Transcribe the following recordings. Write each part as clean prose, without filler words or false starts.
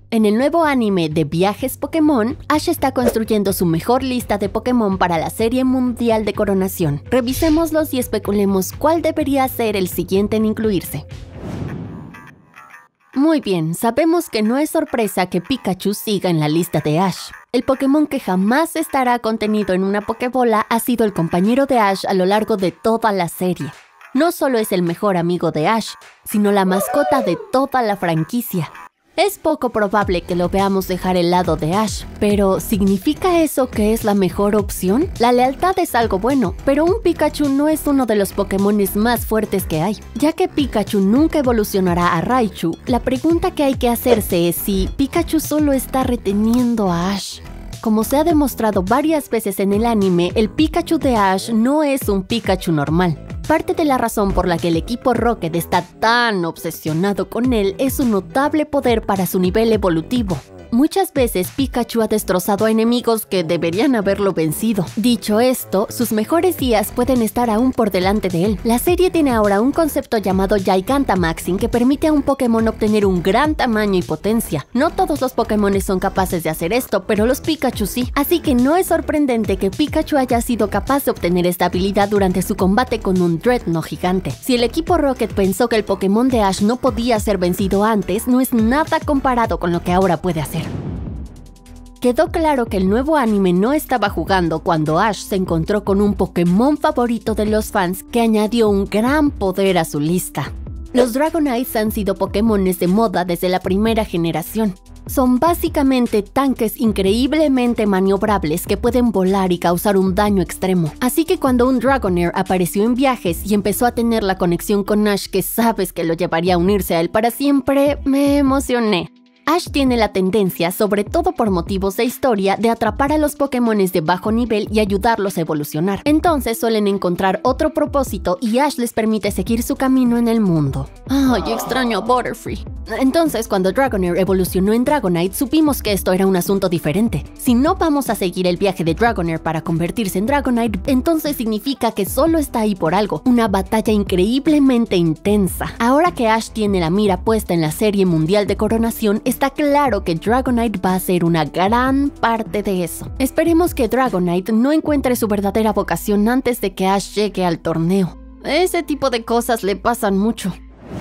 En el nuevo anime de Viajes Pokémon, Ash está construyendo su mejor lista de Pokémon para la Serie Mundial de Coronación. Revisémoslos y especulemos cuál debería ser el siguiente en incluirse. Muy bien, sabemos que no es sorpresa que Pikachu siga en la lista de Ash. El Pokémon que jamás estará contenido en una Pokébola ha sido el compañero de Ash a lo largo de toda la serie. No solo es el mejor amigo de Ash, sino la mascota de toda la franquicia. Es poco probable que lo veamos dejar el lado de Ash, pero ¿significa eso que es la mejor opción? La lealtad es algo bueno, pero un Pikachu no es uno de los Pokémones más fuertes que hay. Ya que Pikachu nunca evolucionará a Raichu, la pregunta que hay que hacerse es si Pikachu solo está reteniendo a Ash. Como se ha demostrado varias veces en el anime, el Pikachu de Ash no es un Pikachu normal. Parte de la razón por la que el equipo Rocket está tan obsesionado con él es su notable poder para su nivel evolutivo. Muchas veces Pikachu ha destrozado a enemigos que deberían haberlo vencido. Dicho esto, sus mejores días pueden estar aún por delante de él. La serie tiene ahora un concepto llamado Gigantamaxing que permite a un Pokémon obtener un gran tamaño y potencia. No todos los Pokémones son capaces de hacer esto, pero los Pikachu sí. Así que no es sorprendente que Pikachu haya sido capaz de obtener esta habilidad durante su combate con un Dreadnought gigante. Si el equipo Rocket pensó que el Pokémon de Ash no podía ser vencido antes, no es nada comparado con lo que ahora puede hacer. Quedó claro que el nuevo anime no estaba jugando cuando Ash se encontró con un Pokémon favorito de los fans que añadió un gran poder a su lista. Los Dragonites han sido Pokémones de moda desde la primera generación. Son básicamente tanques increíblemente maniobrables que pueden volar y causar un daño extremo. Así que cuando un Dragonair apareció en Viajes y empezó a tener la conexión con Ash que sabes que lo llevaría a unirse a él para siempre, me emocioné. Ash tiene la tendencia, sobre todo por motivos de historia, de atrapar a los Pokémones de bajo nivel y ayudarlos a evolucionar. Entonces suelen encontrar otro propósito y Ash les permite seguir su camino en el mundo. ¡Ay, extraño a Butterfree! Entonces, cuando Dragonair evolucionó en Dragonite, supimos que esto era un asunto diferente. Si no vamos a seguir el viaje de Dragonair para convertirse en Dragonite, entonces significa que solo está ahí por algo. Una batalla increíblemente intensa. Ahora que Ash tiene la mira puesta en la Serie Mundial de Coronación, está claro que Dragonite va a ser una gran parte de eso. Esperemos que Dragonite no encuentre su verdadera vocación antes de que Ash llegue al torneo. Ese tipo de cosas le pasan mucho.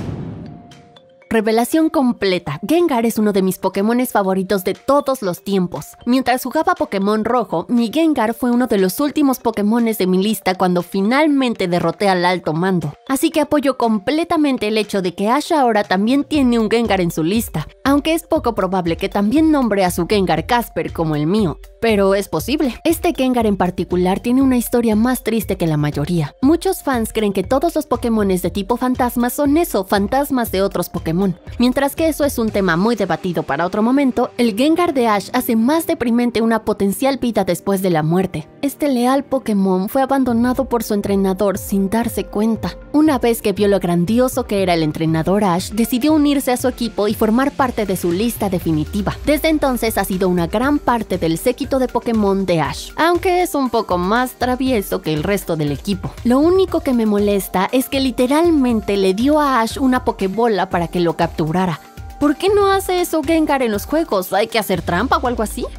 Revelación completa. Gengar es uno de mis Pokémones favoritos de todos los tiempos. Mientras jugaba Pokémon Rojo, mi Gengar fue uno de los últimos Pokémones de mi lista cuando finalmente derroté al alto mando. Así que apoyo completamente el hecho de que Ash ahora también tiene un Gengar en su lista, aunque es poco probable que también nombre a su Gengar Casper como el mío. Pero es posible. Este Gengar en particular tiene una historia más triste que la mayoría. Muchos fans creen que todos los Pokémones de tipo fantasma son eso, fantasmas de otros Pokémon. Mientras que eso es un tema muy debatido para otro momento, el Gengar de Ash hace más deprimente una potencial vida después de la muerte. Este leal Pokémon fue abandonado por su entrenador sin darse cuenta. Una vez que vio lo grandioso que era el entrenador Ash, decidió unirse a su equipo y formar parte de su lista definitiva. Desde entonces ha sido una gran parte del séquito de Pokémon de Ash, aunque es un poco más travieso que el resto del equipo. Lo único que me molesta es que literalmente le dio a Ash una Pokébola para que lo capturara. ¿Por qué no hace eso Gengar en los juegos? ¿Hay que hacer trampa o algo así?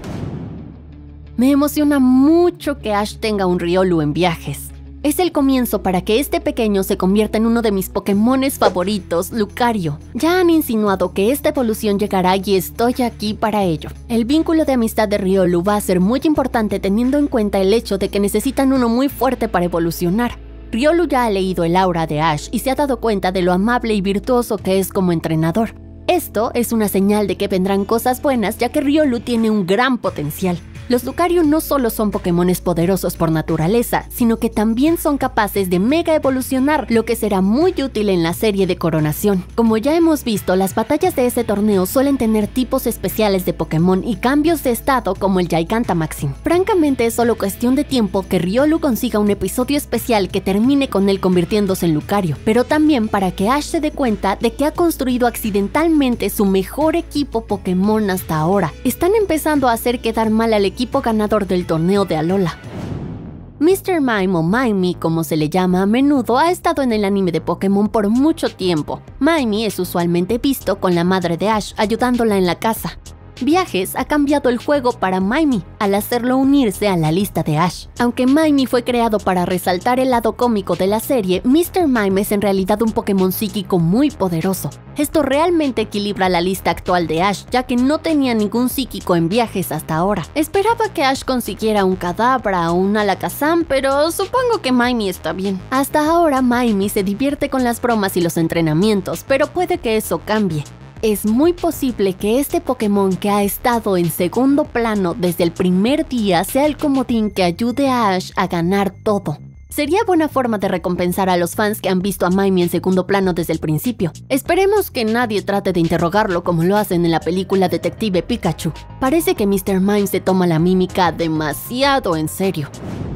Me emociona mucho que Ash tenga un Riolu en Viajes. Es el comienzo para que este pequeño se convierta en uno de mis Pokémones favoritos, Lucario. Ya han insinuado que esta evolución llegará y estoy aquí para ello. El vínculo de amistad de Riolu va a ser muy importante teniendo en cuenta el hecho de que necesitan uno muy fuerte para evolucionar. Riolu ya ha leído el aura de Ash y se ha dado cuenta de lo amable y virtuoso que es como entrenador. Esto es una señal de que vendrán cosas buenas ya que Riolu tiene un gran potencial. Los Lucario no solo son Pokémones poderosos por naturaleza, sino que también son capaces de mega evolucionar, lo que será muy útil en la serie de Coronación. Como ya hemos visto, las batallas de este torneo suelen tener tipos especiales de Pokémon y cambios de estado como el Gigantamaxing. Francamente es solo cuestión de tiempo que Riolu consiga un episodio especial que termine con él convirtiéndose en Lucario, pero también para que Ash se dé cuenta de que ha construido accidentalmente su mejor equipo Pokémon hasta ahora. Están empezando a hacer quedar mal al equipo ganador del torneo de Alola. Mr. Mime o Mimey, como se le llama a menudo, ha estado en el anime de Pokémon por mucho tiempo. Mimey es usualmente visto con la madre de Ash, ayudándola en la casa. Viajes ha cambiado el juego para Mimey al hacerlo unirse a la lista de Ash. Aunque Mimey fue creado para resaltar el lado cómico de la serie, Mr. Mime es en realidad un Pokémon psíquico muy poderoso. Esto realmente equilibra la lista actual de Ash, ya que no tenía ningún psíquico en viajes hasta ahora. Esperaba que Ash consiguiera un Kadabra o un Alakazam, pero supongo que Mimey está bien. Hasta ahora Mimey se divierte con las bromas y los entrenamientos, pero puede que eso cambie. Es muy posible que este Pokémon que ha estado en segundo plano desde el primer día sea el comodín que ayude a Ash a ganar todo. Sería buena forma de recompensar a los fans que han visto a Mimey en segundo plano desde el principio. Esperemos que nadie trate de interrogarlo como lo hacen en la película Detective Pikachu. Parece que Mr. Mime se toma la mímica demasiado en serio.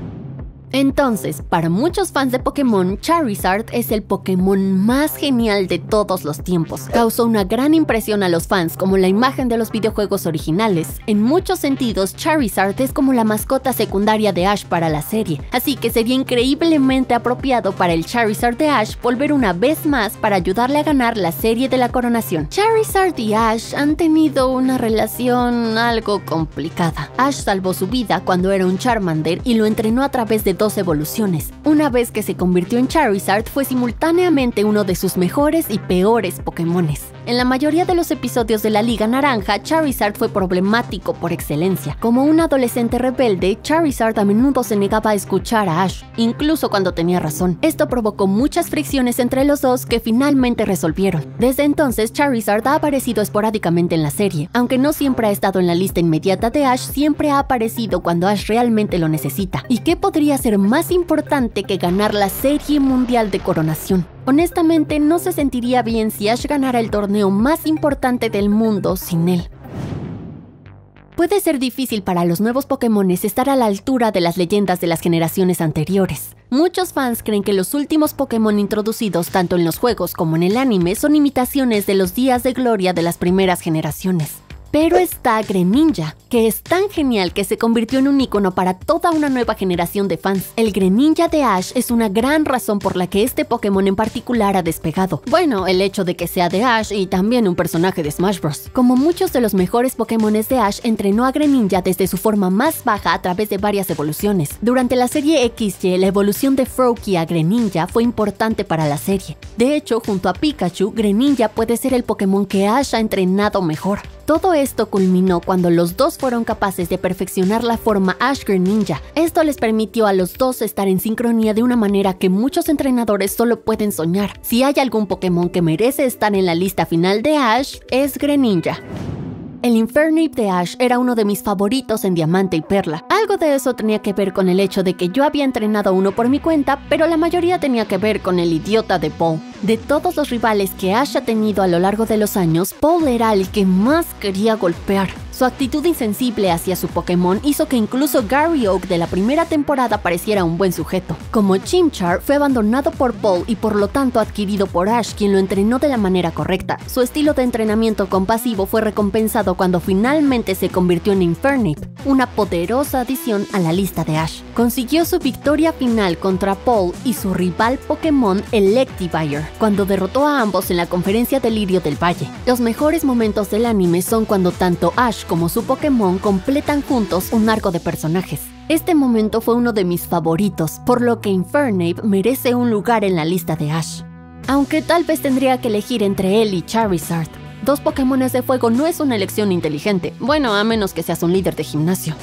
Entonces, para muchos fans de Pokémon, Charizard es el Pokémon más genial de todos los tiempos. Causó una gran impresión a los fans como la imagen de los videojuegos originales. En muchos sentidos, Charizard es como la mascota secundaria de Ash para la serie, así que sería increíblemente apropiado para el Charizard de Ash volver una vez más para ayudarle a ganar la serie de la coronación. Charizard y Ash han tenido una relación algo complicada. Ash salvó su vida cuando era un Charmander y lo entrenó a través de 2 evoluciones. Una vez que se convirtió en Charizard, fue simultáneamente uno de sus mejores y peores Pokémones. En la mayoría de los episodios de la Liga Naranja, Charizard fue problemático por excelencia. Como un adolescente rebelde, Charizard a menudo se negaba a escuchar a Ash, incluso cuando tenía razón. Esto provocó muchas fricciones entre los dos que finalmente resolvieron. Desde entonces, Charizard ha aparecido esporádicamente en la serie. Aunque no siempre ha estado en la lista inmediata de Ash, siempre ha aparecido cuando Ash realmente lo necesita. ¿Y qué podría ser más importante que ganar la Serie Mundial de Coronación? Honestamente, no se sentiría bien si Ash ganara el torneo más importante del mundo sin él. Puede ser difícil para los nuevos Pokémones estar a la altura de las leyendas de las generaciones anteriores. Muchos fans creen que los últimos Pokémon introducidos tanto en los juegos como en el anime son imitaciones de los días de gloria de las primeras generaciones. Pero está Greninja, que es tan genial que se convirtió en un icono para toda una nueva generación de fans. El Greninja de Ash es una gran razón por la que este Pokémon en particular ha despegado. Bueno, el hecho de que sea de Ash y también un personaje de Smash Bros. Como muchos de los mejores Pokémones de Ash, entrenó a Greninja desde su forma más baja a través de varias evoluciones. Durante la serie XY, la evolución de Froakie a Greninja fue importante para la serie. De hecho, junto a Pikachu, Greninja puede ser el Pokémon que Ash ha entrenado mejor. Todo esto culminó cuando los dos fueron capaces de perfeccionar la forma Ash Greninja. Esto les permitió a los dos estar en sincronía de una manera que muchos entrenadores solo pueden soñar. Si hay algún Pokémon que merece estar en la lista final de Ash, es Greninja. El Infernape de Ash era uno de mis favoritos en Diamante y Perla. Algo de eso tenía que ver con el hecho de que yo había entrenado uno por mi cuenta, pero la mayoría tenía que ver con el idiota de Paul. De todos los rivales que Ash ha tenido a lo largo de los años, Paul era el que más quería golpear. Su actitud insensible hacia su Pokémon hizo que incluso Gary Oak de la primera temporada pareciera un buen sujeto. Como Chimchar, fue abandonado por Paul y por lo tanto adquirido por Ash, quien lo entrenó de la manera correcta. Su estilo de entrenamiento compasivo fue recompensado cuando finalmente se convirtió en Infernape, una poderosa adición a la lista de Ash. Consiguió su victoria final contra Paul y su rival Pokémon Electivire, cuando derrotó a ambos en la conferencia de Lirio del Valle. Los mejores momentos del anime son cuando tanto Ash como su Pokémon completan juntos un arco de personajes. Este momento fue uno de mis favoritos, por lo que Infernape merece un lugar en la lista de Ash. Aunque tal vez tendría que elegir entre él y Charizard. 2 Pokémones de fuego no es una elección inteligente, bueno, a menos que seas un líder de gimnasio.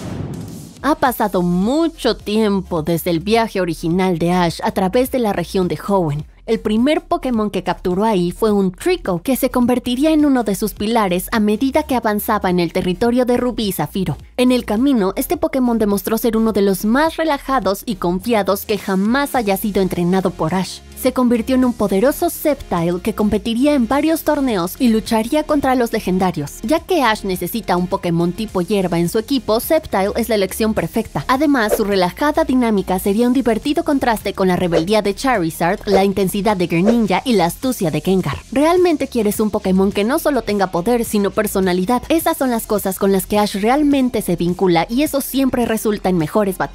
Ha pasado mucho tiempo desde el viaje original de Ash a través de la región de Hoenn. El primer Pokémon que capturó ahí fue un Treecko, que se convertiría en uno de sus pilares a medida que avanzaba en el territorio de Rubí y Zafiro. En el camino, este Pokémon demostró ser uno de los más relajados y confiados que jamás haya sido entrenado por Ash. Se convirtió en un poderoso Sceptile que competiría en varios torneos y lucharía contra los legendarios. Ya que Ash necesita un Pokémon tipo hierba en su equipo, Sceptile es la elección perfecta. Además, su relajada dinámica sería un divertido contraste con la rebeldía de Charizard, la intensidad de Greninja y la astucia de Gengar. Realmente quieres un Pokémon que no solo tenga poder, sino personalidad. Esas son las cosas con las que Ash realmente se vincula y eso siempre resulta en mejores batallas.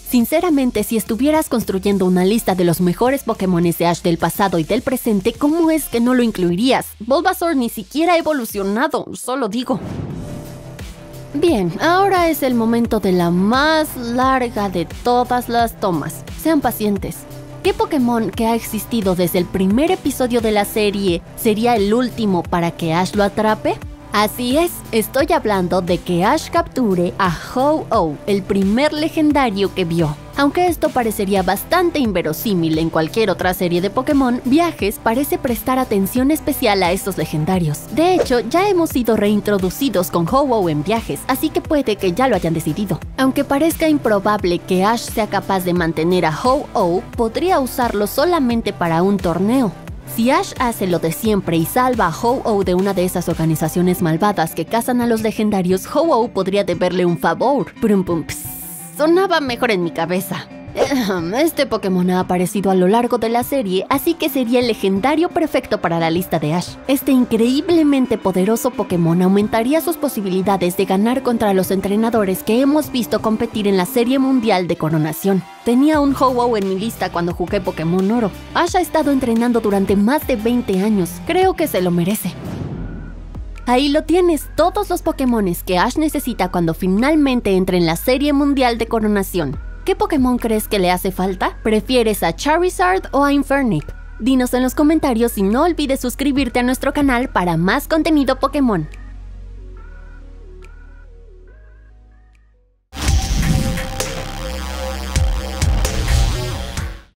Sinceramente, si estuvieras construyendo una lista de los mejores Pokémones de Ash del pasado y del presente, ¿cómo es que no lo incluirías? Bulbasaur ni siquiera ha evolucionado, solo digo. Bien, ahora es el momento de la más larga de todas las tomas. Sean pacientes. ¿Qué Pokémon que ha existido desde el primer episodio de la serie sería el último para que Ash lo atrape? Así es, estoy hablando de que Ash capture a Ho-Oh, el primer legendario que vio. Aunque esto parecería bastante inverosímil en cualquier otra serie de Pokémon, Viajes parece prestar atención especial a estos legendarios. De hecho, ya hemos sido reintroducidos con Ho-Oh en Viajes, así que puede que ya lo hayan decidido. Aunque parezca improbable que Ash sea capaz de mantener a Ho-Oh, podría usarlo solamente para un torneo. Si Ash hace lo de siempre y salva a Ho-Oh de una de esas organizaciones malvadas que cazan a los legendarios, Ho-Oh podría deberle un favor. Sonaba mejor en mi cabeza. Este Pokémon ha aparecido a lo largo de la serie, así que sería el legendario perfecto para la lista de Ash. Este increíblemente poderoso Pokémon aumentaría sus posibilidades de ganar contra los entrenadores que hemos visto competir en la Serie Mundial de Coronación. Tenía un Ho-Oh en mi lista cuando jugué Pokémon Oro. Ash ha estado entrenando durante más de 20 años. Creo que se lo merece. Ahí lo tienes, todos los Pokémones que Ash necesita cuando finalmente entre en la Serie Mundial de Coronación. ¿Qué Pokémon crees que le hace falta? ¿Prefieres a Charizard o a Infernape? Dinos en los comentarios y no olvides suscribirte a nuestro canal para más contenido Pokémon.